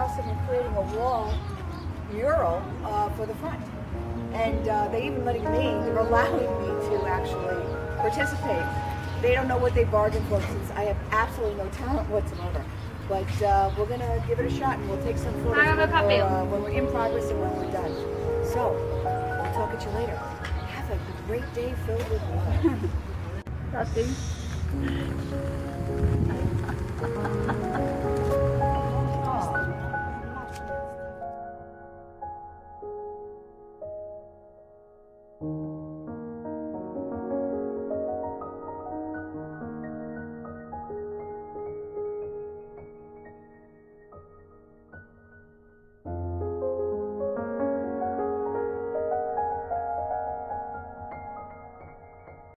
house and we're creating a wall mural for the front. And they even they're allowing me to actually participate. They don't know what they bargained for since I have absolutely no talent whatsoever. But we're going to give it a shot and we'll take some photos when we're in progress and when we're done. So, we'll talk at you later. Have a great day filled with love. Dusty.